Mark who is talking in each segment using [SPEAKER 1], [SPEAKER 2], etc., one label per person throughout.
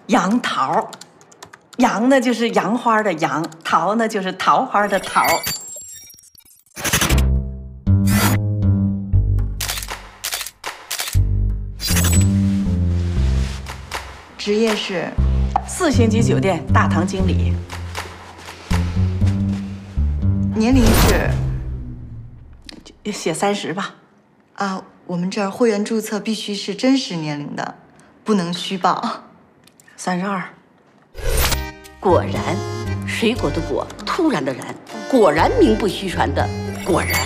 [SPEAKER 1] 杨桃，杨呢就是杨花的杨，桃呢就是桃花的桃。职业是4星级酒店大堂经理。年龄是写30吧。
[SPEAKER 2] 啊，我们这儿会员注册必须是真实年龄的，不能虚报。
[SPEAKER 1] 32。
[SPEAKER 3] 果然，水果的果，突然的然，果然名不虚传的果然。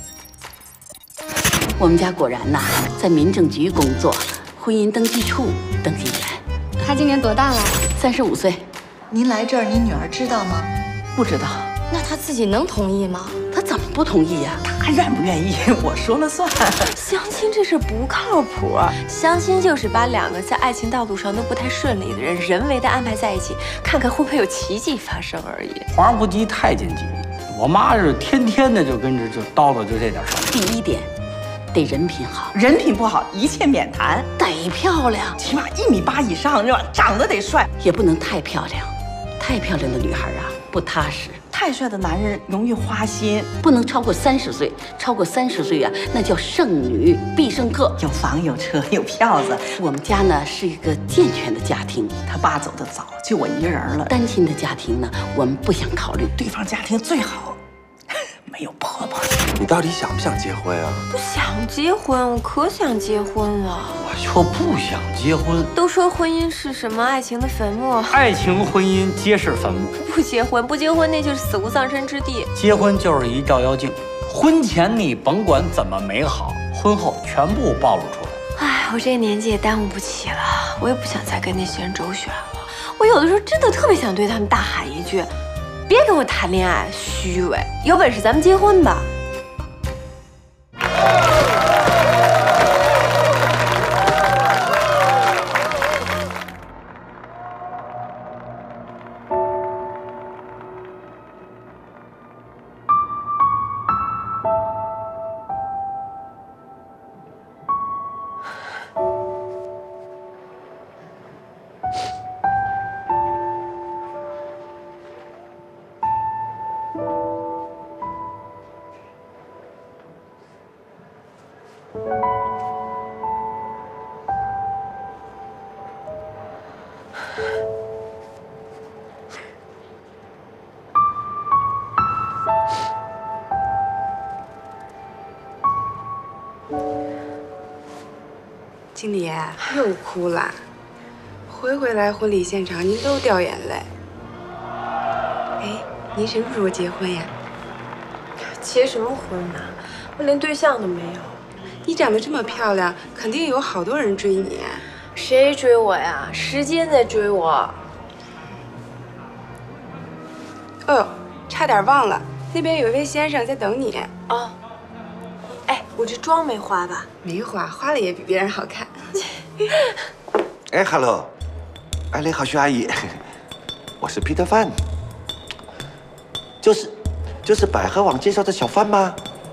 [SPEAKER 3] 我们家果然呐，在民政局工作，婚姻登记处登记员。
[SPEAKER 4] 他今年多大了
[SPEAKER 3] ？35岁。
[SPEAKER 2] 您来这儿，您女儿知道吗？
[SPEAKER 1] 不知道。
[SPEAKER 4] 那他自己能同意吗？
[SPEAKER 3] 他怎么不同意呀？
[SPEAKER 1] 他愿不愿意，我说了算。
[SPEAKER 5] 相亲这事不靠谱，相亲就是把2个在爱情道路上都不太顺利的人人为的安排在一起，看看会不会有奇迹发生而已。
[SPEAKER 6] 皇上不急太监急，我妈是天天的就跟着就叨叨就这点事儿。
[SPEAKER 3] 第一点，得人品好，
[SPEAKER 1] 人品不好一切免谈。
[SPEAKER 3] 得漂亮，
[SPEAKER 1] 起码1.8米以上是吧？长得得帅，
[SPEAKER 3] 也不能太漂亮，太漂亮的女孩啊不踏实。
[SPEAKER 1] 太帅的男人容易花心，
[SPEAKER 3] 不能超过30岁，超过30岁啊，那叫剩女必胜客，
[SPEAKER 1] 有房有车有票子。
[SPEAKER 3] 我们家呢是一个健全的家庭，
[SPEAKER 1] 他爸走得早，就我一个人了。
[SPEAKER 3] 单亲的家庭呢，我们不想考虑。
[SPEAKER 1] 对方家庭最好没有婆婆。
[SPEAKER 7] 你到底想不想结婚啊？
[SPEAKER 5] 不想结婚，我可想结婚了。
[SPEAKER 6] 我就不想结婚。
[SPEAKER 5] 都说婚姻是什么爱情的坟墓，
[SPEAKER 6] 爱情婚姻皆是坟墓。
[SPEAKER 5] 不结婚那就是死无葬身之地。
[SPEAKER 6] 结婚就是一照妖镜，婚前你甭管怎么美好，婚后全部暴露出来。
[SPEAKER 5] 哎，我这个年纪也耽误不起了，我也不想再跟那些人周旋了。我有的时候真的特别想对他们大喊一句：别跟我谈恋爱，虚伪！有本事咱们结婚吧。
[SPEAKER 8] 经理又哭了，回来婚礼现场您都掉眼泪。哎，您什么时候结婚呀？
[SPEAKER 5] 结什么婚呢？我连对象都没有。
[SPEAKER 8] 你长得这么漂亮，肯定有好多人追你。
[SPEAKER 5] 谁追我呀？时间在追我。
[SPEAKER 8] 哦，差点忘了，那边有一位先生在等你。
[SPEAKER 5] 哦。哎，我这妆没化吧？
[SPEAKER 8] 没化，化了也比别人好看。
[SPEAKER 7] 哎 ，Hello， 哎，你好，徐阿姨，我是 Peter Fan， 就是百合网介绍的小范吗？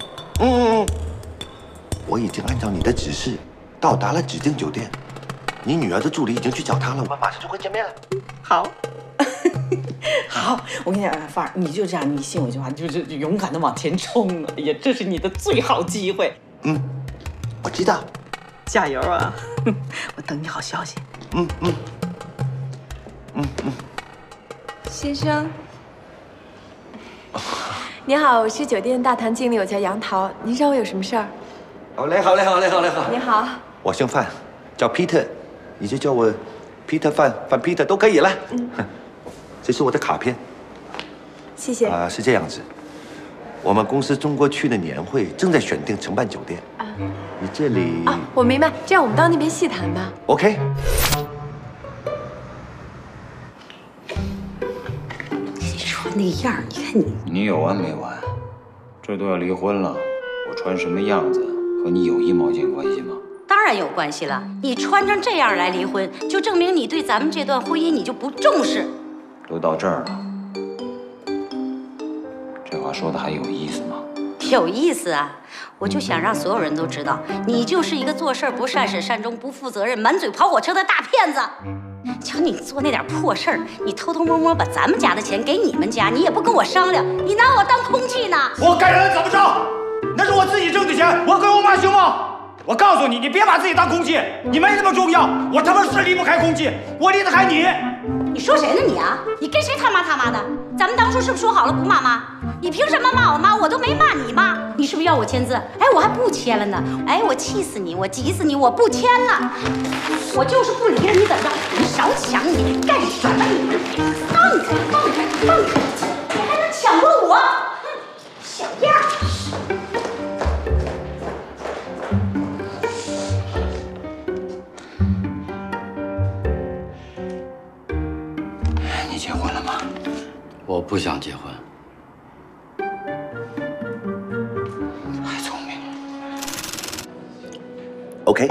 [SPEAKER 7] 我已经按照你的指示到达了指定酒店，你女儿的助理已经去找他了，我们马上就会见面了。
[SPEAKER 1] 好。好，我跟你讲，范儿，你就这样，你信我一句话，就是勇敢的往前冲啊！也这是你的最好机会。
[SPEAKER 7] 我知道，
[SPEAKER 1] 加油啊！我等你好消息。
[SPEAKER 8] 先生，
[SPEAKER 5] 你好，我是酒店大堂经理，我叫杨桃，您找我有什么事儿？
[SPEAKER 7] 好嘞，好嘞，好嘞，好嘞，好。
[SPEAKER 5] 你好，
[SPEAKER 7] 我姓范，叫 Peter， 你就叫我 Peter 范 Peter 都可以了。这是我的卡片，
[SPEAKER 5] 谢谢。
[SPEAKER 7] 是这样子，我们公司中国区的年会正在选定承办酒店。你这里
[SPEAKER 5] 我明白，这样我们到那边细谈吧。
[SPEAKER 7] OK。
[SPEAKER 3] 你穿那样，你看你，
[SPEAKER 9] 你有完没完？这都要离婚了，我穿什么样子和你有1毛钱关系吗？
[SPEAKER 3] 当然有关系了。你穿成这样来离婚，就证明你对咱们这段婚姻你就不重视。
[SPEAKER 9] 都到这儿了，这话说的还有意思吗？
[SPEAKER 3] 有意思啊！我就想让所有人都知道，你就是一个做事不善始善终、不负责任、满嘴跑火车的大骗子。
[SPEAKER 10] 瞧你做那点破事儿，你偷偷摸摸把咱们家的钱给你们家，你也不跟我商量，你拿我当空气呢？
[SPEAKER 11] 我该人怎么着？那是我自己挣的钱，我给我妈行吗？我告诉你，你别把自己当空气，你没那么重要。我他妈是离不开空气，我离得开你。
[SPEAKER 10] 你说谁呢你啊？你跟谁他妈的？咱们当初是不是说好了不骂妈？你凭什么骂我妈？我都没骂你妈，你是不是要我签字？哎，我还不签了呢。哎，我气死你，我急死你，我不签了。我就是不离了，你怎么着？你少抢，你干什么你？放开！你还能抢过我？小样儿！
[SPEAKER 9] 你结婚了吗？
[SPEAKER 6] 我不想结婚。
[SPEAKER 9] 太聪明了。
[SPEAKER 7] OK。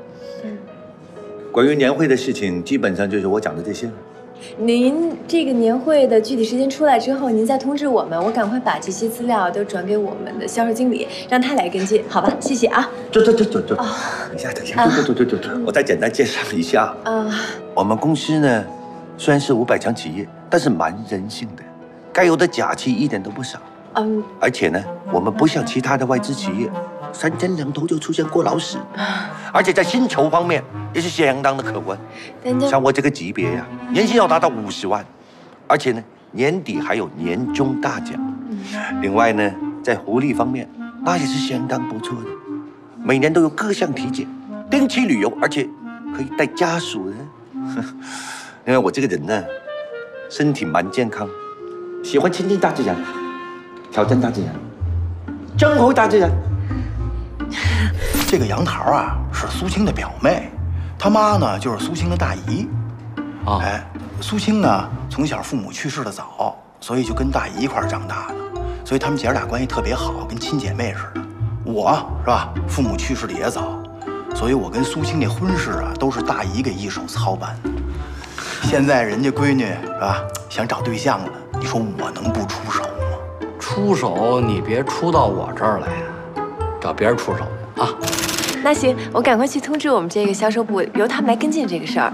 [SPEAKER 7] 关于年会的事情，基本上就是我讲的这些了。
[SPEAKER 5] 您这个年会的具体时间出来之后，您再通知我们，我赶快把这些资料都转给我们的销售经理，让他来跟进，好吧？谢谢啊。
[SPEAKER 7] 走。等一下，走。我再简单介绍一下。我们公司呢，虽然是500强企业，但是蛮人性的，该有的假期一点都不少。而且呢，我们不像其他的外资企业，3天2头就出现过劳死，而且在薪酬方面也是相当的可观。像我这个级别呀，年薪要达到50万，而且呢，年底还有年终大奖。另外呢，在福利方面，那也是相当不错的，每年都有各项体检、定期旅游，而且可以带家属的。因为我这个人呢，身体蛮健康，喜欢亲近大自然，挑战大自然，征服大自然。
[SPEAKER 11] 这个杨桃啊，是苏青的表妹，她妈呢就是苏青的大姨。哎，苏青呢从小父母去世的早，所以就跟大姨一块儿长大的，所以他们姐俩关系特别好，跟亲姐妹似的。我是吧，父母去世的也早，所以我跟苏青那婚事啊都是大姨给一手操办的。现在人家闺女是吧想找对象了，你说我能不出手吗？
[SPEAKER 6] 出手你别出到我这儿来呀，找别人出手去啊。
[SPEAKER 5] 那行，我赶快去通知我们这个销售部，由他们来跟进这个事儿。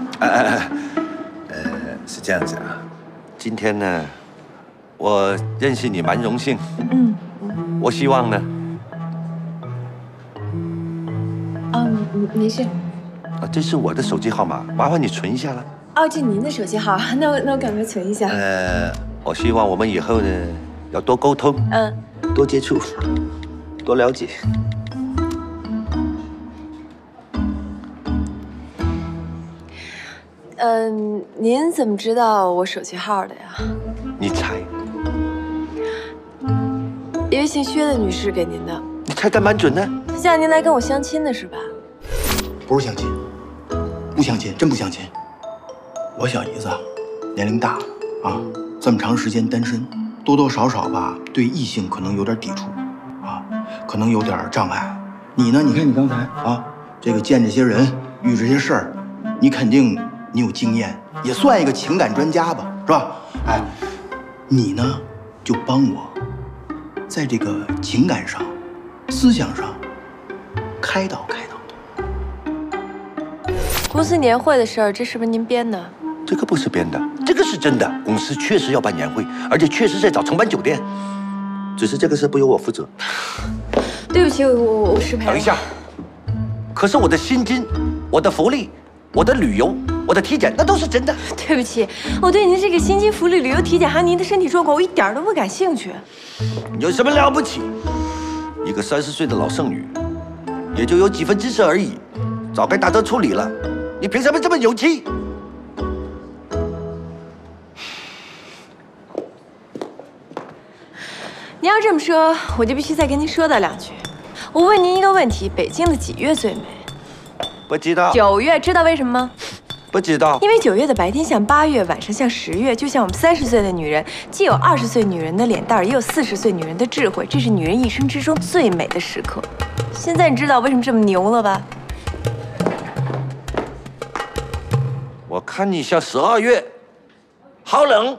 [SPEAKER 7] 是这样子啊。今天呢，我认识你蛮荣幸。我希望呢。没事。这是我的手机号码，麻烦你存一下了。
[SPEAKER 5] 哦，这您的手机号，那我赶快存一下。
[SPEAKER 7] 我希望我们以后呢要多沟通，多接触，多了解。
[SPEAKER 5] 您怎么知道我手机号的呀？
[SPEAKER 7] 你猜？
[SPEAKER 5] 一位姓薛的女士给您的。
[SPEAKER 7] 你猜得蛮准的。
[SPEAKER 5] 她叫您来跟我相亲的是吧？
[SPEAKER 11] 不是相亲，不相亲，真不相亲。我小姨子年龄大了啊，这么长时间单身，多多少少吧，对异性可能有点抵触啊，可能有点障碍。你呢？你看你刚才啊，这个见这些人，遇这些事儿，你肯定你有经验，也算一个情感专家吧，是吧？哎，你呢就帮我，在这个情感上、思想上开导开导。
[SPEAKER 5] 公司年会的事儿，这是不是您编的？
[SPEAKER 7] 这个不是编的，这个是真的。公司确实要办年会，而且确实在找承办酒店，只是这个事不由我负责。
[SPEAKER 5] 对不起，我失陪了。
[SPEAKER 7] 等一下，可是我的薪金、我的福利、我的旅游、我的体检，那都是真的。
[SPEAKER 5] 对不起，我对您这个薪金、福利、旅游、体检，还有您的身体状况，我一点都不感兴趣。
[SPEAKER 7] 有什么了不起？一个30岁的老剩女，也就有几分知识而已，早该打折处理了。你凭什么这么有气？
[SPEAKER 5] 您要这么说，我就必须再跟您说道2句。我问您一个问题：北京的几月最美？
[SPEAKER 7] 不知道。
[SPEAKER 5] 9月，知道为什么吗？
[SPEAKER 7] 不知道。
[SPEAKER 5] 因为9月的白天像8月，晚上像10月，就像我们30岁的女人，既有20岁女人的脸蛋，也有40岁女人的智慧，这是女人一生之中最美的时刻。现在你知道为什么这么牛了吧？
[SPEAKER 7] 我看你像12月，好冷。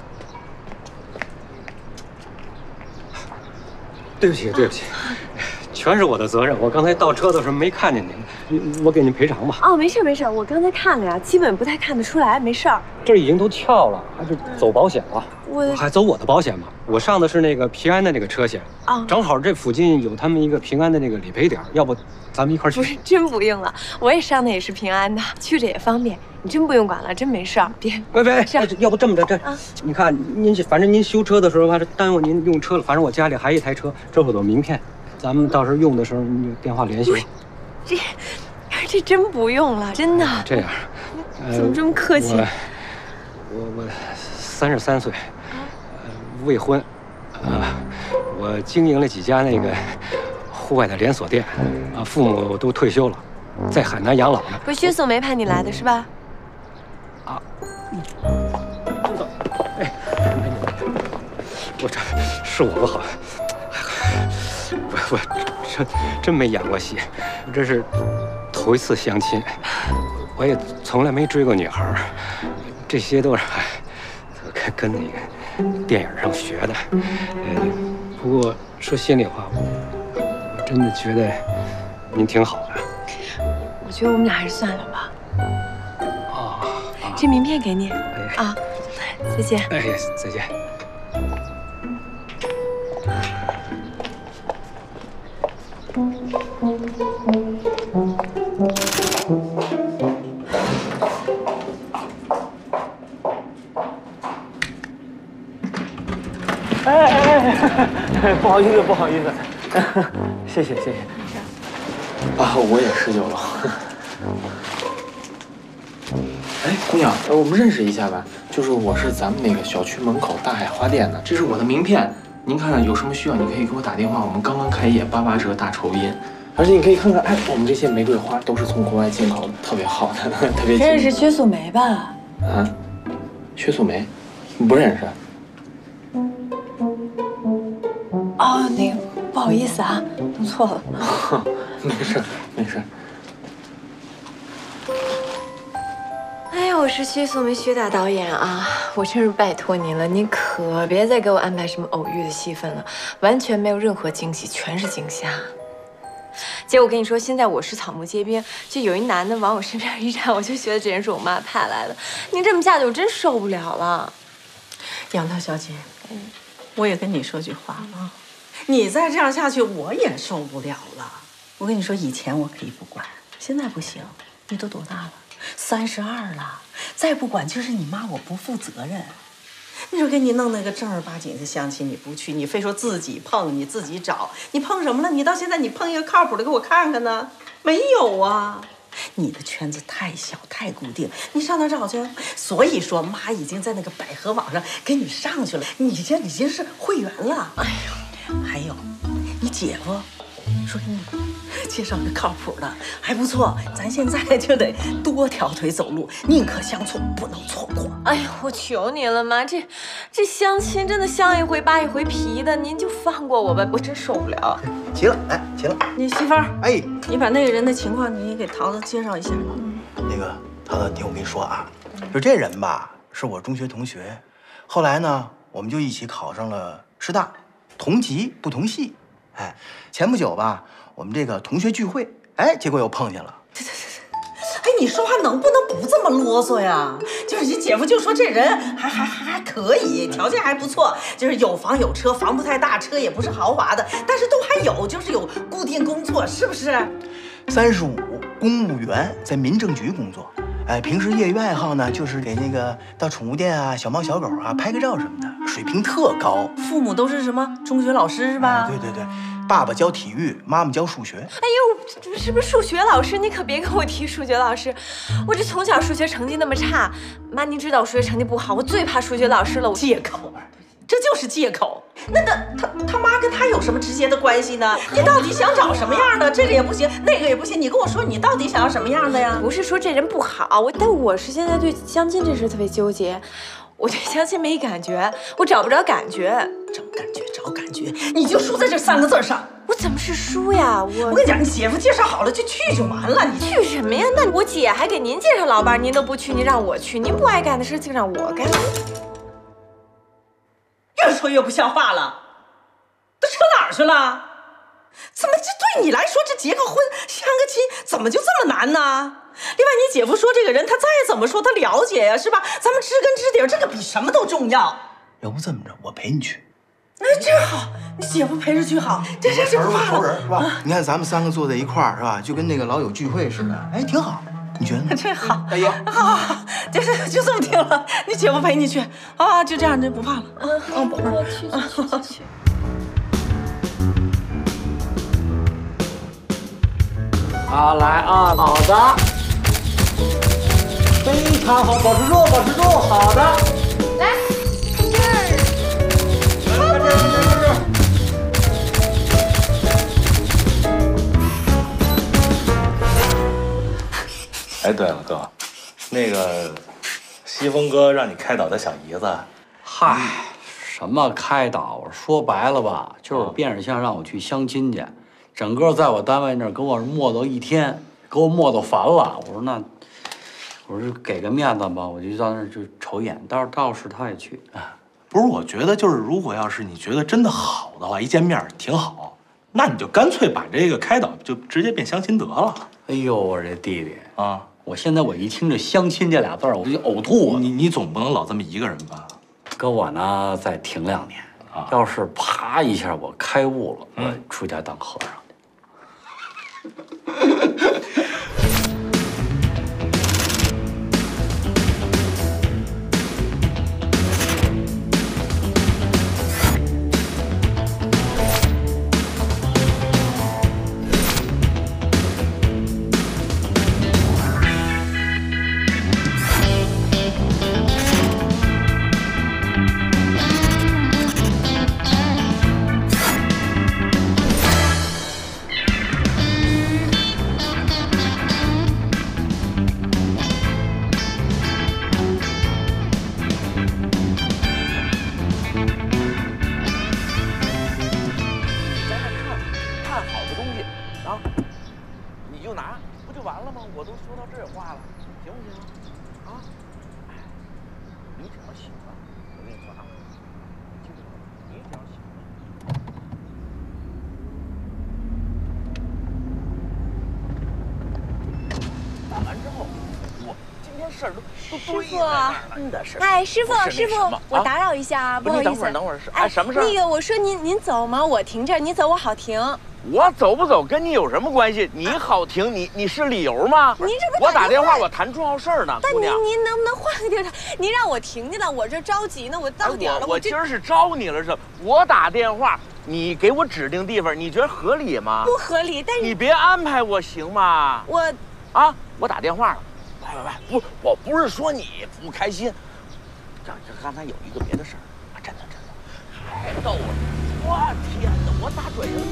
[SPEAKER 7] 对不起，
[SPEAKER 12] 全是我的责任。我刚才倒车的时候没看见你，我给您赔偿吧。
[SPEAKER 5] 哦，没事没事，我刚才看了呀，基本不太看得出来，没事儿。
[SPEAKER 12] 这已经都跳了，还是走保险了？我还走我的保险吗？我上的是那个平安的那个车险啊，正好这附近有他们一个平安的那个理赔点，要不咱们一块去？
[SPEAKER 5] 不是，真不用了，我也上的也是平安的，去着也方便。你真不用管了，真没事儿。别，
[SPEAKER 12] 要不这么着，你看您反正您修车的时候还是耽误您用车了，反正我家里还一台车，这会有名片，咱们到时候用的时候你有电话联系我。
[SPEAKER 5] 这真不用了，真的。
[SPEAKER 12] 这样，
[SPEAKER 5] 怎么这么客气？
[SPEAKER 12] 我33岁，未婚，我经营了几家那个户外的连锁店，父母都退休了，在海南养老呢。
[SPEAKER 5] 不是薛素梅派你来的是吧？
[SPEAKER 12] 啊，哎，我这是我不好，我真没演过戏，我这是头一次相亲，我也从来没追过女孩，这些都是跟那个电影上学的。不过说心里话，我真的觉得您挺好的。
[SPEAKER 5] 我觉得我们俩还是算了吧。这名片给你啊，再见。
[SPEAKER 12] 哎，再见。
[SPEAKER 13] 哎，不好意思，谢谢。啊，我也施酒了。哎，姑娘，我们认识一下吧。就是我是咱们那个小区门口大海花店的，这是我的名片。您看有什么需要，你可以给我打电话。我们刚刚开业，88折大酬宾。而且你可以看看，哎，我们这些玫瑰花都是从国外进口的，特别好的，特别。
[SPEAKER 5] 认识薛素梅吧？
[SPEAKER 13] 啊，薛素梅，不认识。
[SPEAKER 5] 哦，那个不好意思啊，弄错了。
[SPEAKER 13] 没事。
[SPEAKER 5] 哎呀，我是薛素梅薛大导演啊，我真是拜托您了，您可别再给我安排什么偶遇的戏份了，完全没有任何惊喜，全是惊吓。姐，我跟你说，现在我是草木皆兵，就有一男的往我身边一站，我就觉得这人是我妈派来的。您这么下去，我真受不了了。
[SPEAKER 1] 杨涛小姐，我也跟你说句话啊，你再这样下去，我也受不了了。我跟你说，以前我可以不管，现在不行。你都多大了？32了，再不管就是你妈我不负责任。你说给你弄那个正儿八经的相亲，你不去，你非说自己碰，你自己找，你碰什么了？你到现在你碰一个靠谱的给我看看呢？没有啊。你的圈子太小太固定，你上哪找去？所以说妈已经在那个百合网上给你上去了，你这已经是会员了。哎呦，还有你姐夫说给你介绍个靠谱的，还不错。咱现在就得多条腿走路，宁可相错，不能错过。
[SPEAKER 5] 哎呀，我求您了妈，这相亲真的相一回扒一回皮的，您就放过我吧，我真受不了。
[SPEAKER 11] 齐了，哎，齐了。
[SPEAKER 1] 你媳妇儿，
[SPEAKER 11] 哎，
[SPEAKER 1] 你把那个人的情况你给桃子介绍一下。
[SPEAKER 11] 那个桃子，听我跟你说啊，就这人吧，是我中学同学，后来呢，我们就一起考上了师大，同级不同系。哎，前不久吧，我们这个同学聚会，哎，结果又碰见了。
[SPEAKER 1] 哎，你说话能不能不这么啰嗦呀？就是你姐夫就说这人还可以，条件还不错，就是有房有车，房不太大，车也不是豪华的，但是都还有，就是有固定工作，是不是
[SPEAKER 11] ？35，公务员，在民政局工作。哎，平时业余爱好呢，就是给那个到宠物店啊、小猫小狗啊拍个照什么的，水平特高。
[SPEAKER 1] 父母都是什么中学老师是吧？
[SPEAKER 11] 对，爸爸教体育，妈妈教数学。
[SPEAKER 5] 哎呦，是不是数学老师？你可别跟我提数学老师，我这从小数学成绩那么差，妈，您知道我数学成绩不好，我最怕数学老师了。
[SPEAKER 1] 借口，这就是借口。那他妈跟他有什么直接的关系呢？你到底想找什么样的？这个也不行，那个也不行，你跟我说你到底想要什么样的呀？
[SPEAKER 5] 不是说这人不好，但我是现在对相亲这事特别纠结。我对相亲没感觉，我找不着感觉。
[SPEAKER 1] 找感觉，你就输在这3个字上。
[SPEAKER 5] 我怎么是输呀？我
[SPEAKER 1] 跟你讲，你姐夫介绍好了就去就完了。你
[SPEAKER 5] 去什么呀？那我姐还给您介绍老伴，您都不去，您让我去，您不爱干的事就让我干。
[SPEAKER 1] 越说越不像话了，都扯哪儿去了？ 怎么这对你来说，这结个婚、相个亲，怎么就这么难呢？另外，你姐夫说这个人，他再怎么说他了解呀，是吧？咱们知根知底，这个比什么都重要。
[SPEAKER 11] 要不这么着，我陪你去。
[SPEAKER 1] 那真好，你姐夫陪着去好，这不怕
[SPEAKER 11] 熟人是吧？你看咱们3个坐在一块儿是吧？就跟那个老友聚会似的，哎，挺好。你觉得呢？
[SPEAKER 1] 这好，
[SPEAKER 11] 大爷，
[SPEAKER 1] 好，就这么定了。你姐夫陪你去啊，就这样，这不怕了。宝贝儿，去。
[SPEAKER 6] 好，来啊，好的，非常好，保持住，保持住，好的，
[SPEAKER 5] 来，这儿，
[SPEAKER 6] 看这儿。
[SPEAKER 14] 哎，对了，哥，那个西风哥让你开导他小姨子，
[SPEAKER 6] 嗨，什么开导？说白了吧，就是变着相让我去相亲去。整个在我单位那儿给我磨叨一天，给我磨叨烦了。我说给个面子吧，我就到那儿就瞅一眼，倒是他也去。
[SPEAKER 14] 不是，我觉得就是如果要是你觉得真的好的话，一见面挺好，那你就干脆把这个开导就直接变相亲得了。
[SPEAKER 6] 哎呦，我这弟弟啊，我现在我一听这相亲这俩字儿，我就呕吐。
[SPEAKER 14] 你总不能老这么一个人吧？
[SPEAKER 6] 搁我呢，再停2年啊。要是啪一下我开悟了，我出家当和尚。
[SPEAKER 5] 哎，师傅，我打扰一下啊，不好意思。
[SPEAKER 15] 等会儿，哎，什么事儿？
[SPEAKER 5] 那个，我说您走吗？我停这儿，你走我好停。
[SPEAKER 15] 我走不走跟你有什么关系？你好停，你是理由吗？
[SPEAKER 5] 您这不
[SPEAKER 15] 我打电话，我谈重要事儿呢，
[SPEAKER 5] 但
[SPEAKER 15] 姑娘。
[SPEAKER 5] 您能不能换个地儿？您让我停去了，我这着急呢，我到点了。
[SPEAKER 15] 我今儿是招你了是？我打电话，你给我指定地方，你觉得合理吗？
[SPEAKER 5] 不合理，但是
[SPEAKER 15] 你别安排我行吗？我打电话了。喂，我不是说你不开心，这刚才有一个别的事儿，真的，太逗了！我天哪，我打转人。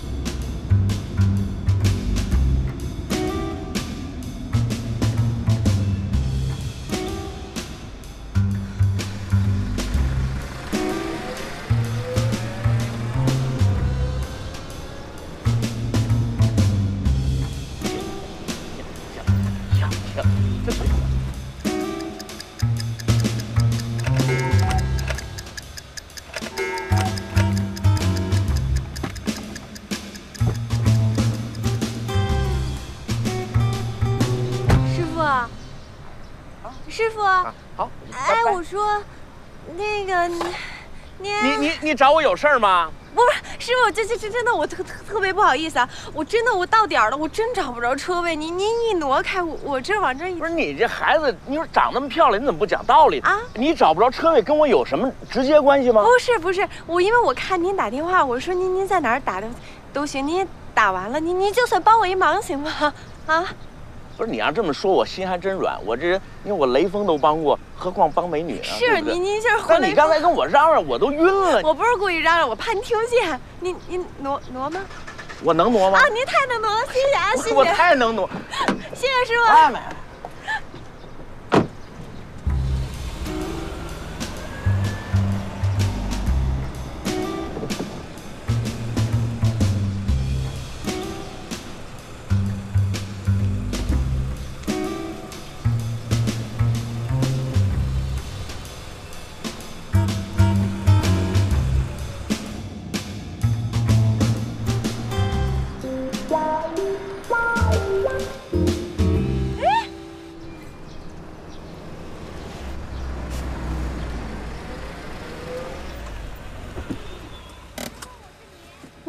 [SPEAKER 5] 师傅，
[SPEAKER 15] 好，
[SPEAKER 5] 哎，我说，那个
[SPEAKER 15] 你找我有事儿吗？
[SPEAKER 5] 不是，师傅，这真的，我特别不好意思啊！我到点了，我真找不着车位，您一挪开，我这往这一……
[SPEAKER 15] 不是你这孩子，你说长那么漂亮，你怎么不讲道理啊？你找不着车位跟我有什么直接关系吗？
[SPEAKER 5] 不是，因为我看您打电话，我说您在哪儿打的都行，您打完了，您就算帮我一忙行吗？啊？
[SPEAKER 15] 不是你要这么说，我心还真软。我这人，因为我雷锋都帮过，何况帮美女呢？
[SPEAKER 5] 是您就是。
[SPEAKER 15] 但你刚才跟我嚷嚷，我都晕了。
[SPEAKER 5] 我不是故意嚷嚷，我怕您听不见。您挪吗？
[SPEAKER 15] 我能挪吗？
[SPEAKER 5] 啊，您太能挪了，谢谢啊，谢谢。
[SPEAKER 15] 我太能挪，
[SPEAKER 5] 谢谢师傅。
[SPEAKER 15] 哎，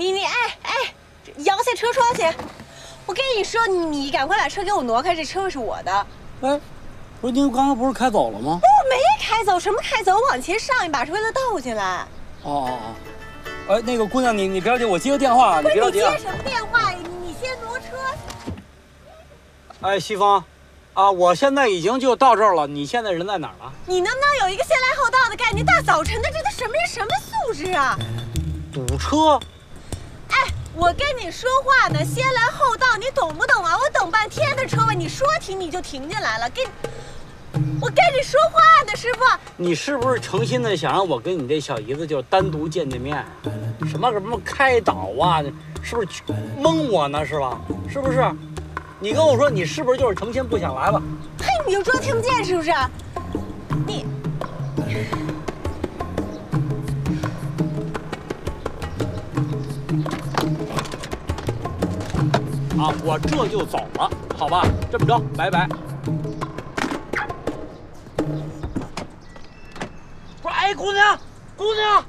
[SPEAKER 5] 摇下车窗去！我跟你说，你赶快把车给我挪开，这车是我的。
[SPEAKER 6] 哎，不是您刚才不是开走了吗？
[SPEAKER 5] 我没开走，什么开走？我往前上一把是为了倒进来。
[SPEAKER 6] 哦。哎，那个姑娘，你别着急，我接个电话，你别着急。
[SPEAKER 5] 你接什么电话？你先挪车。
[SPEAKER 6] 哎，西风，啊，我现在已经就到这儿了，你现在人在哪儿了？
[SPEAKER 5] 你能不能有一个先来后到的概念？大早晨的，这都什么人什么素质啊？
[SPEAKER 6] 堵车。
[SPEAKER 5] 哎，我跟你说话呢，先来后到，你懂不懂啊？我等半天的车位，你说停你就停进来了，我跟你说话呢，师傅。
[SPEAKER 6] 你是不是诚心的想让我跟你这小姨子就单独见面？什么开导啊？是不是蒙我呢？是吧？是不是？你跟我说，你是不是就是诚心不想来了？
[SPEAKER 5] 嘿，你就装听不见是不是？你。
[SPEAKER 6] 啊，我这就走了，好吧？这么着，拜拜。不是，哎，姑娘，姑娘。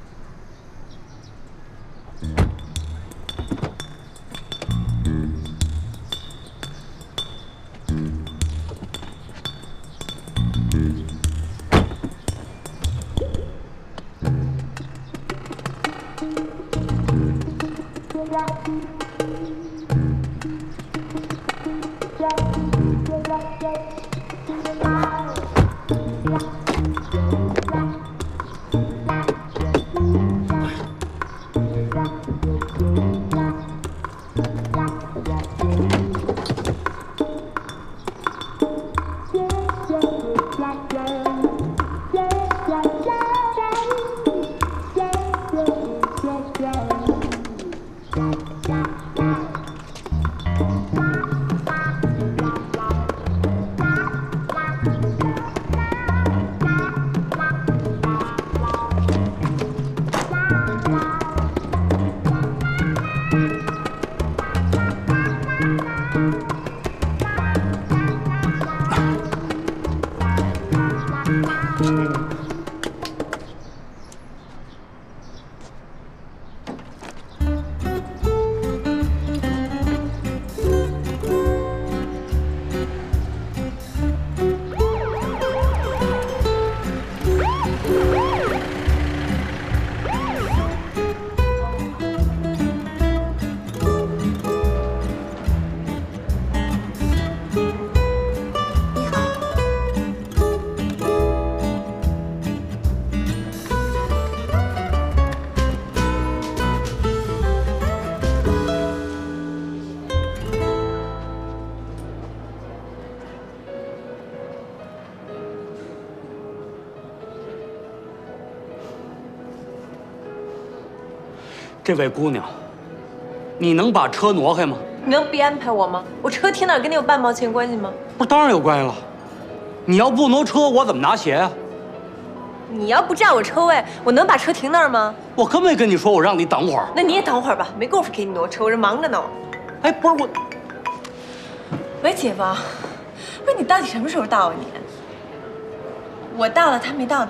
[SPEAKER 6] 这位姑娘，你能把车挪开吗？
[SPEAKER 5] 你能别安排我吗？我车停哪儿跟你有半毛钱关系吗？
[SPEAKER 6] 不是，当然有关系了。你要不挪车，我怎么拿鞋啊？
[SPEAKER 5] 你要不占我车位，我能把车停那儿吗？
[SPEAKER 6] 我刚没跟你说，我让你等会儿。
[SPEAKER 5] 那你也等会儿吧，没工夫给你挪车，我这忙着呢。
[SPEAKER 6] 哎，不是我。
[SPEAKER 5] 喂，姐夫，不是你到底什么时候到啊你？我到了，他没到呢。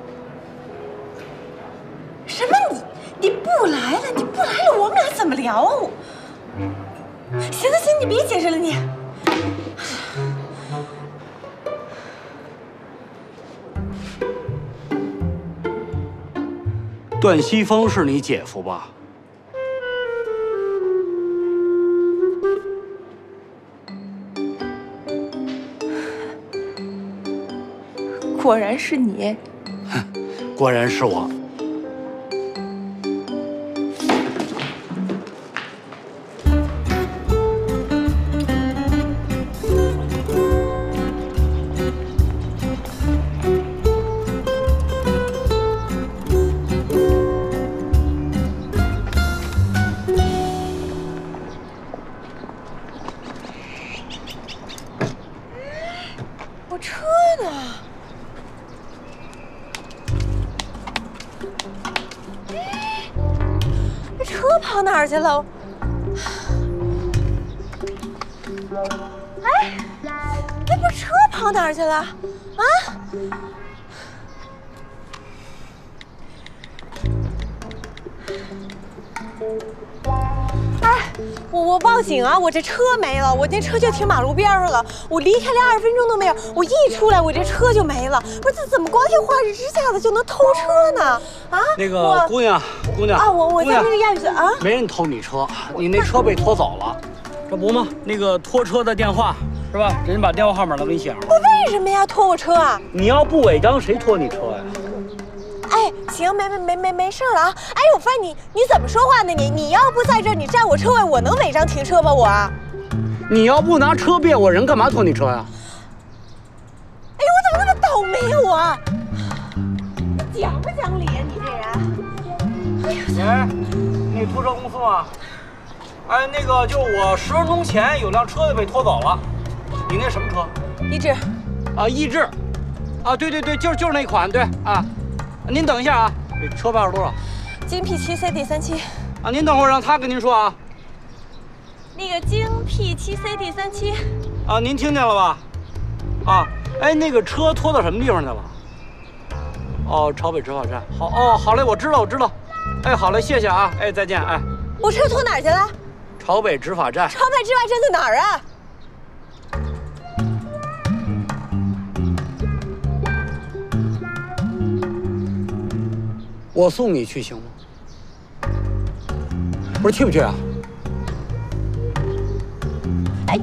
[SPEAKER 5] 什么你不来了？你不来了，我们俩怎么聊啊？行了行，你别解释了你。
[SPEAKER 6] 段西风是你姐夫吧？
[SPEAKER 5] 果然是你。
[SPEAKER 6] 果然是我。
[SPEAKER 5] 我车呢？这车跑哪儿去了？哎，那不车跑哪儿去了？啊？ 哎，我报警啊！我这车没了，我那车就停马路边上了。我离开连20分钟都没有，我一出来我这车就没了。不是，这怎么光天化日之下的就能偷车呢？啊？
[SPEAKER 6] 那个姑娘
[SPEAKER 5] 啊，我在那个亚运村啊，
[SPEAKER 6] 没人偷你车，你那车被拖走了，这不吗？那个拖车的电话是吧？人家把电话号码都给你写上了。
[SPEAKER 5] 我为什么要拖我车啊？
[SPEAKER 6] 你要不违章，谁拖你车呀？
[SPEAKER 5] 哎，行，没事了啊！哎，我发现你怎么说话呢？你要不在这儿，你占我车位，我能违章停车吗？我？
[SPEAKER 6] 你要不拿车别我人，干嘛拖你车呀？
[SPEAKER 5] 哎呦，我怎么那么倒霉啊我？讲不讲理啊你这人？哎呀，
[SPEAKER 6] 你拖车公司吗？哎，那个就是我10分钟前有辆车被拖走了，你那什么车？
[SPEAKER 5] 逸致。
[SPEAKER 6] 啊，逸致。啊，对，就是那款，对啊。您等一下啊，这车牌是多少？
[SPEAKER 5] 京 P7CD37。
[SPEAKER 6] 啊，您等会儿让他跟您说啊。
[SPEAKER 5] 那个京 P7CD37。
[SPEAKER 6] 啊，您听见了吧？啊，哎，那个车拖到什么地方去了？哦，朝北执法站。好，哦，好嘞，我知道。哎，好嘞，谢谢啊，哎，再见，哎。
[SPEAKER 5] 我车拖哪儿去了？
[SPEAKER 6] 朝北执法站。
[SPEAKER 5] 朝北执法站在哪儿啊？
[SPEAKER 6] 我送你去行吗？不是去不去啊？
[SPEAKER 5] 哎，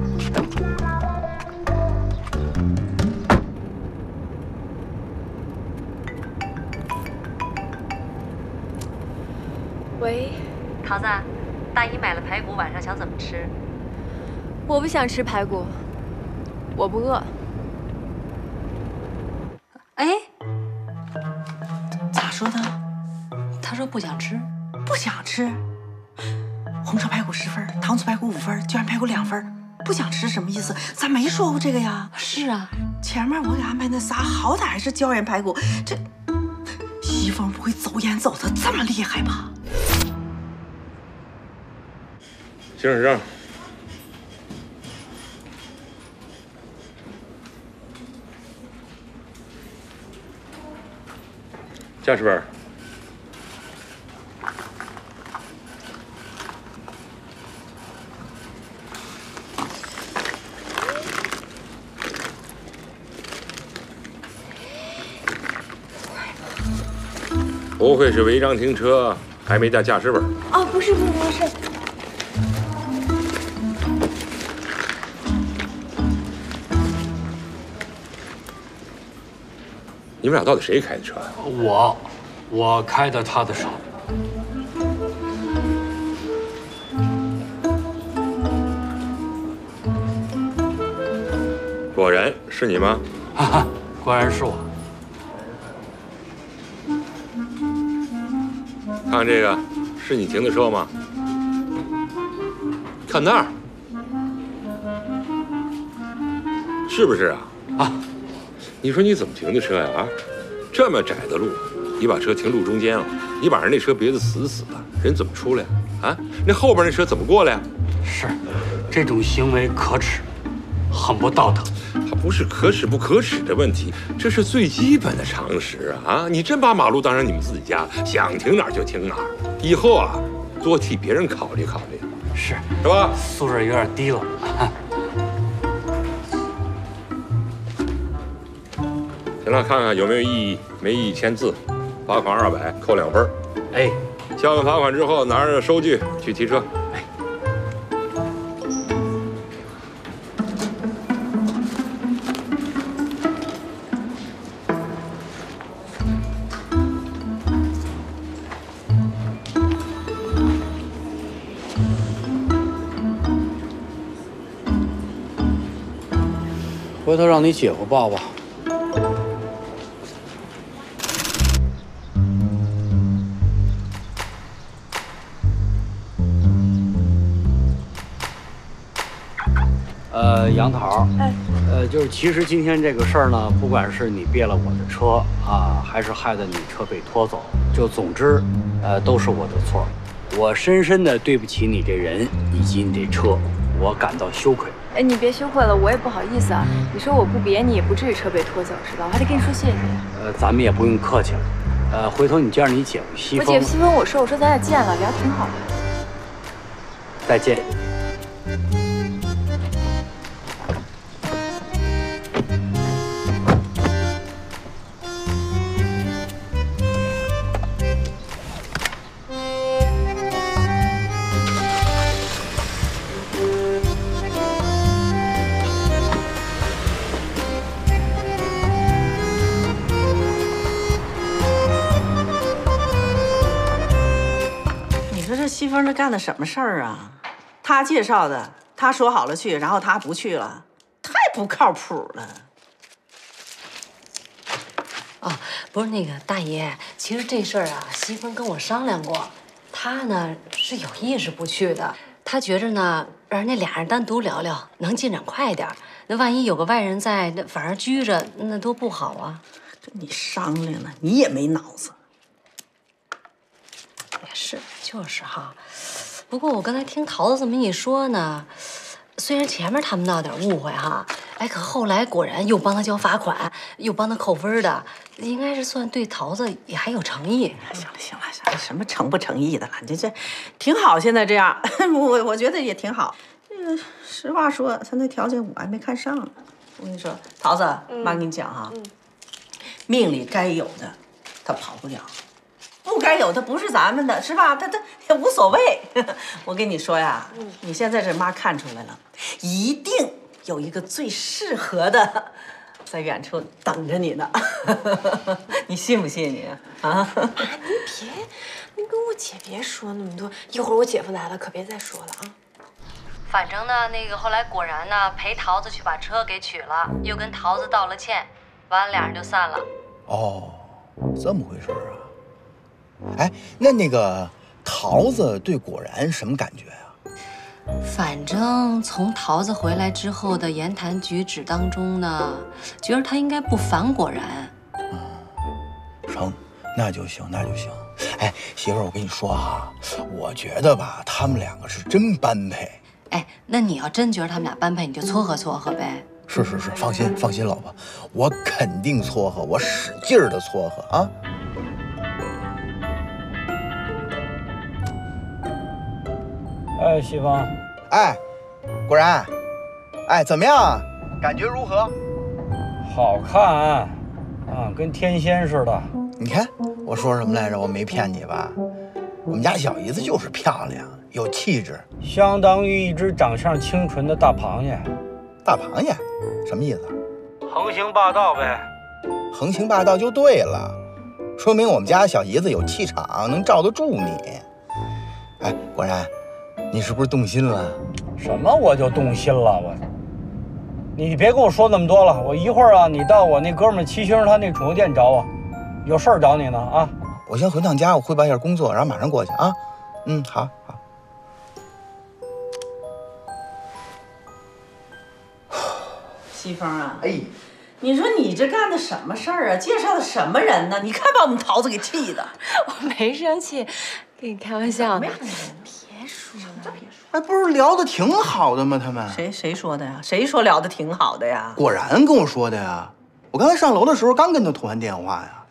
[SPEAKER 5] 喂，
[SPEAKER 16] 桃子，大姨买了排骨，晚上想怎么吃？
[SPEAKER 5] 我不想吃排骨，我不饿。
[SPEAKER 16] 哎。
[SPEAKER 1] 咋说的？
[SPEAKER 16] 他说不想吃，
[SPEAKER 1] 不想吃。红烧排骨10分，糖醋排骨5分，椒盐排骨2分。不想吃什么意思？咱没说过这个呀。
[SPEAKER 16] 是啊，
[SPEAKER 1] 前面我给安排那仨，好歹是椒盐排骨。这西风不会走眼走得这么厉害吧？
[SPEAKER 17] 行驶证。驾驶本。不会是违章停车，还没带驾驶本？
[SPEAKER 5] 哦，不是。
[SPEAKER 17] 你们俩到底谁开的车啊？
[SPEAKER 6] 我开的他的车。
[SPEAKER 17] 果然是你吗？
[SPEAKER 6] 哈哈，果然是我。
[SPEAKER 17] 看这个，是你停的车吗？看那儿，是不是啊？啊，你说你怎么停的车呀？啊，这么窄的路，你把车停路中间了，你把人那车别得死死的，人怎么出来啊？那后边那车怎么过来呀？
[SPEAKER 6] 是，这种行为可耻，很不道德。
[SPEAKER 17] 它不是可耻不可耻的问题，这是最基本的常识啊！你真把马路当成你们自己家，想停哪儿就停哪儿。以后啊，多替别人考虑考虑，
[SPEAKER 6] 是
[SPEAKER 17] 吧？
[SPEAKER 6] 素质有点低了。
[SPEAKER 17] 行了，看看有没有异议，没异议签字，罚款200，扣2分。
[SPEAKER 6] 哎，
[SPEAKER 17] 交完罚款之后，拿着收据去提车。
[SPEAKER 6] 哎。回头让你姐夫抱抱。杨桃，就是其实今天这个事儿呢，不管是你别了我的车啊，还是害得你车被拖走，就总之，都是我的错。我深深的对不起你这人以及你这车，我感到羞愧。
[SPEAKER 5] 哎，你别羞愧了，我也不好意思啊。你说我不别你，也不至于车被拖走是吧？我还得跟你说谢谢。
[SPEAKER 6] 咱们也不用客气了。 回头你叫上你姐夫西风。
[SPEAKER 5] 我姐夫西风，我说咱俩见了，聊挺好的。
[SPEAKER 6] 再见。
[SPEAKER 1] 西风这干的什么事儿啊？他介绍的，他说好了去，然后他不去了，太不靠谱了。
[SPEAKER 16] 哦，不是那个大爷，其实这事儿啊，西风跟我商量过，他呢是有意识不去的。他觉着呢，让那俩人单独聊聊，能进展快点。那万一有个外人在，那反而拘着，那多不好啊。
[SPEAKER 1] 跟你商量呢，你也没脑子。
[SPEAKER 16] 也是，就是哈。不过我刚才听桃子这么一说呢，虽然前面他们闹点误会哈，哎，可后来果然又帮他交罚款，又帮他扣分的，应该是算对桃子也还有诚意。
[SPEAKER 1] 行了行了行了，什么诚不诚意的了，这挺好。现在这样，我觉得也挺好。这个实话说，他那条件我还没看上呢。我跟你说，桃子，妈跟你讲哈，命里该有的，他跑不了。不该有的不是咱们的，是吧？他也无所谓。我跟你说呀，你现在这妈看出来了，一定有一个最适合的，在远处等着你呢。你信不信你？啊？
[SPEAKER 5] 你跟我姐别说那么多，一会儿我姐夫来了可别再说了啊。
[SPEAKER 16] 反正呢，那个后来果然呢陪桃子去把车给取了，又跟桃子道了歉，完了俩人就散了。
[SPEAKER 11] 哦，这么回事啊？哎，那个桃子对果然什么感觉啊？
[SPEAKER 16] 反正从桃子回来之后的言谈举止当中呢，觉得他应该不烦果然。
[SPEAKER 11] 成，那就行，那就行。哎，媳妇儿，我跟你说哈，我觉得吧，他们两个是真般配。
[SPEAKER 16] 哎，那你要真觉得他们俩般配，你就撮合撮合呗。
[SPEAKER 11] 是，放心，老婆，我肯定撮合，我使劲儿的撮合啊。
[SPEAKER 6] 哎，西风，
[SPEAKER 11] 哎，果然，哎，怎么样？感觉如何？
[SPEAKER 6] 好看，跟天仙似的。
[SPEAKER 11] 你看我说什么来着？我没骗你吧？我们家小姨子就是漂亮，有气质，
[SPEAKER 6] 相当于一只长相清纯的大螃蟹。
[SPEAKER 11] 大螃蟹，什么意思？
[SPEAKER 6] 横行霸道呗。
[SPEAKER 11] 横行霸道就对了，说明我们家小姨子有气场，能罩得住你。哎，果然。你是不是动心了？
[SPEAKER 6] 什么我就动心了？你别跟我说那么多了。我一会儿啊，你到我那哥们七星他那宠物店找我，有事儿找你呢啊。
[SPEAKER 11] 我先回趟家，我汇报一下工作，然后马上过去啊。好。
[SPEAKER 1] 西风啊，哎，你说你这干的什么事儿啊？介绍的什么人呢？你看把我们桃子给气的。
[SPEAKER 5] 我没生气，跟你开玩笑呢。
[SPEAKER 1] 别说了，
[SPEAKER 11] 哎，不是聊得挺好的吗？他们
[SPEAKER 1] 谁说的呀？谁说聊得挺好的呀？
[SPEAKER 11] 果然跟我说的呀。我刚才上楼的时候刚跟他通完电话呀。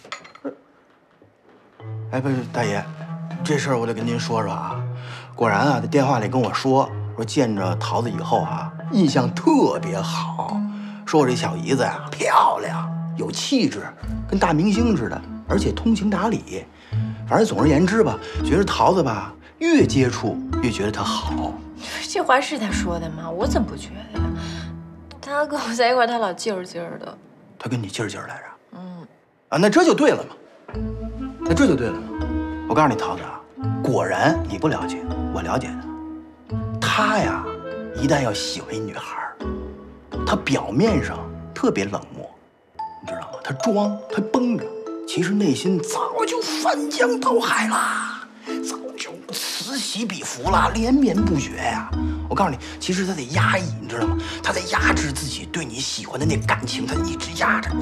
[SPEAKER 11] 哎，不是大爷，这事儿我得跟您说说啊。果然啊，在电话里跟我说见着桃子以后啊，印象特别好，说我这小姨子呀漂亮，有气质，跟大明星似的，而且通情达理。反正总而言之吧，觉得桃子吧。越接触越觉得他好，
[SPEAKER 5] 这话是他说的吗？我怎么不觉得呀？他跟我在一块儿，他老劲儿劲儿的。
[SPEAKER 11] 他跟你劲儿劲儿来着？那这就对了嘛。我告诉你，桃子啊，果然你不了解，我了解他。他呀，一旦要喜欢一女孩，他表面上特别冷漠，你知道吗？他装，他绷着，其实内心早就翻江倒海啦。早就此起彼伏了，连绵不绝呀！我告诉你，其实他得压抑，你知道吗？他在压制自己对你喜欢的那感情，他一直压着，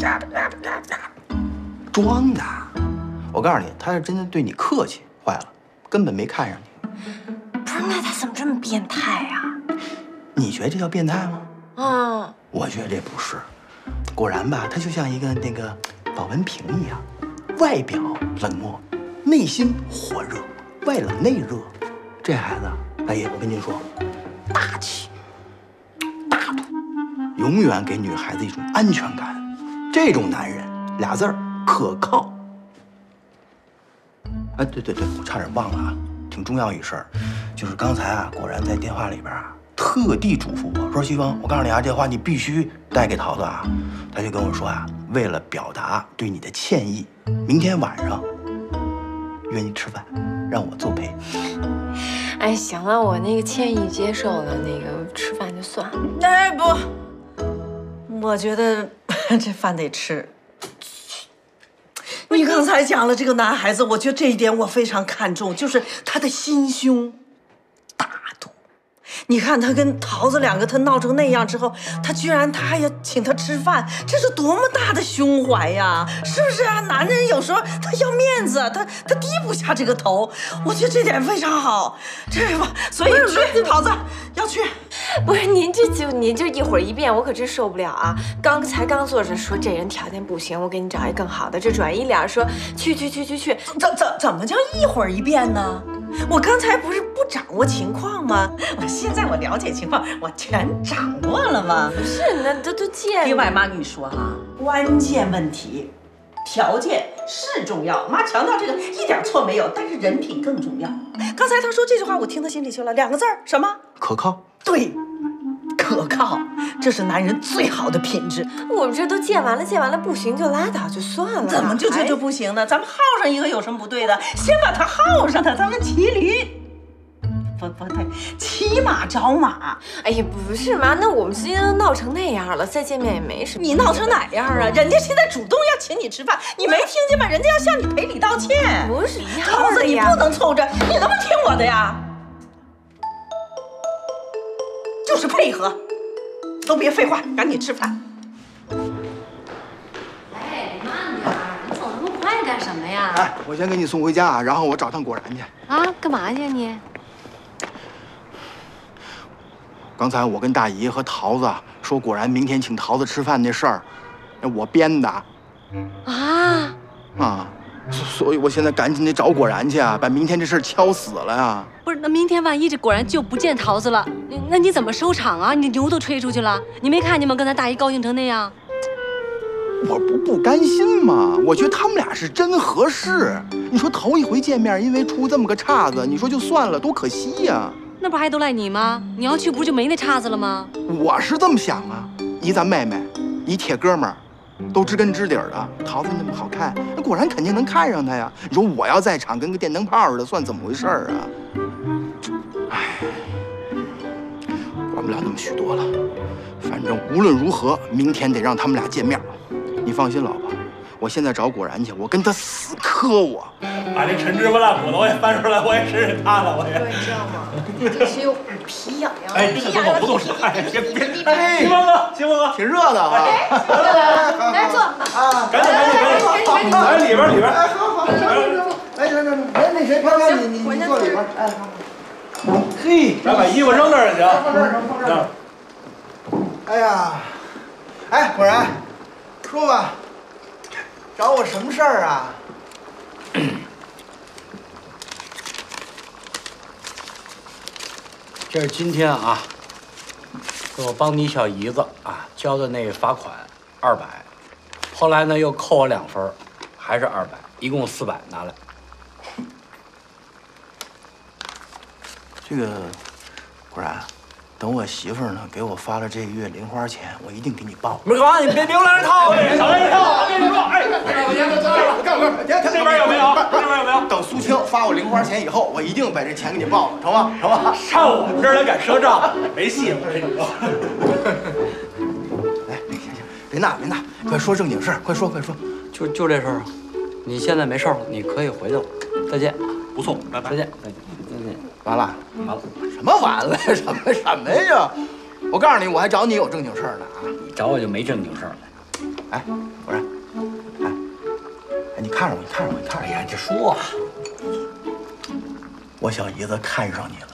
[SPEAKER 11] 装的。我告诉你，他是真的对你客气，坏了，根本没看上你。
[SPEAKER 5] 不是，那他怎么这么变态呀？
[SPEAKER 11] 你觉得这叫变态吗？我觉得这不是。果然吧，他就像一个那个保温瓶一样， 外表冷漠，内心火热，外冷内热。这孩子，大爷，我跟您说，大气、大度，永远给女孩子一种安全感。这种男人俩字儿可靠。哎，对，我差点忘了啊，挺重要一事儿，就是刚才啊，果然在电话里边啊，特地嘱咐我说，西风，我告诉你啊，这话你必须带给桃子啊。他就跟我说啊，为了表达对你的歉意，明天晚上约你吃饭，让我作陪。
[SPEAKER 5] 哎，行了，我那个歉意接受了，那个吃饭就算了。
[SPEAKER 1] 哎不，我觉得这饭得吃。你刚才讲了这个男孩子，我觉得这一点我非常看重，就是他的心胸大度。你看他跟桃子两个，他闹成那样之后，他居然还要请他吃饭，这是多么大的胸怀呀，是不是啊？男人有时候他要面子，他低不下这个头，我觉得这点非常好。这吧，所以去桃子要去。
[SPEAKER 5] 不是您就一会儿一遍，我可真受不了啊！刚坐着说这人条件不行，我给你找一更好的，这转一脸说去，
[SPEAKER 1] 怎么叫一会儿一遍呢？我刚才不是不掌握情况吗？现在我了解情况，我全掌握了吗？
[SPEAKER 5] 不是，那都见。
[SPEAKER 1] 另外，妈跟你说哈，关键问题，条件是重要，妈强调这个一点错没有，但是人品更重要。刚才他说这句话，我听到心里去了，两个字儿，什么？
[SPEAKER 11] 可靠。
[SPEAKER 1] 对，可靠，这是男人最好的品质。
[SPEAKER 5] 我们这都见完了，不行就拉倒，就算了。
[SPEAKER 1] 怎么就不行呢？咱们耗上一个有什么不对的？先把他耗上他，咱们骑驴。不对，骑马找马。
[SPEAKER 5] 哎呀，不是妈，那我们今天都闹成那样了，再见面也没什么。
[SPEAKER 1] 你闹成哪样啊？人家现在主动要请你吃饭，你没听见吗？人家要向你赔礼道歉。
[SPEAKER 5] 不是一样的呀。
[SPEAKER 1] 桃子，你不能凑着，你能不能听我的呀？就是配合，都别废话，赶紧吃饭。
[SPEAKER 16] 哎，慢点，你走那么快干什么呀？
[SPEAKER 11] 哎，我先给你送回家，然后我找趟果然去。
[SPEAKER 16] 啊，干嘛去你？
[SPEAKER 11] 刚才我跟大姨和桃子说，果然明天请桃子吃饭那事儿，那我编的。啊，所以我现在赶紧得找果然去啊，把明天这事儿敲死了呀。
[SPEAKER 16] 不是，那明天万一这果然就不见桃子了，那你怎么收场啊？你牛都吹出去了，你没看见吗？刚才大姨高兴成那样。
[SPEAKER 11] 我不甘心嘛，我觉得他们俩是真合适。你说头一回见面，因为出这么个岔子，你说就算了，多可惜呀。
[SPEAKER 16] 那不还都赖你吗？你要去不就没那岔子了吗？
[SPEAKER 11] 我是这么想啊，一咱妹妹，一铁哥们儿，都知根知底儿的。桃子那么好看，那果然肯定能看上她呀。你说我要在场，跟个电灯泡似的，算怎么回事啊？唉，管不了那么许多了。反正无论如何，明天得让他们俩见面。你放心，老婆，我现在找果然去，我跟他死磕我。
[SPEAKER 14] 把这陈芝麻烂骨头我也翻出来，我也试试他了，我也。
[SPEAKER 5] 你知道吗？这是有皮痒痒。
[SPEAKER 14] 哎，这个不动手，哎，别，
[SPEAKER 11] 哎，
[SPEAKER 14] 西风哥，
[SPEAKER 11] 挺热的啊。
[SPEAKER 5] 来坐
[SPEAKER 11] 啊，
[SPEAKER 14] 赶紧，来里边。
[SPEAKER 11] 哎，好，来，那谁，飘飘，你坐里边，哎，好。嘿，
[SPEAKER 14] 咱把衣服扔这儿就行。
[SPEAKER 11] 放这儿。哎呀，哎，果然，说吧，找我什么事儿啊？
[SPEAKER 6] 这是今天啊，我帮你小姨子啊交的那个罚款200，后来呢又扣我2分，还是200，一共400，拿来。
[SPEAKER 11] 这个果然，等我媳妇儿呢给我发了这个月零花钱，我一定给你报。
[SPEAKER 6] 不是，你别留两套，
[SPEAKER 14] 少来一套，跟你说，哎，这边有没有？这边有没有？
[SPEAKER 11] 等苏青发我零花钱以后，我一定把这钱给你报了，成吗？成吧？
[SPEAKER 14] 上我们这儿来敢赊账，没戏！我跟你说。
[SPEAKER 11] 来，行，别闹，快说正经事儿，快说。
[SPEAKER 6] 就这事儿，你现在没事了，你可以回去了。再见，
[SPEAKER 14] 不送，拜拜。
[SPEAKER 6] 再见。
[SPEAKER 11] 完了。什么完了？什么呀？我告诉你，我还找你有正经事儿呢啊！
[SPEAKER 6] 你找我就没正经事儿了。
[SPEAKER 11] 哎，果然，哎，你看着我。
[SPEAKER 6] 哎呀，这说啊，
[SPEAKER 11] 我小姨子看上你了。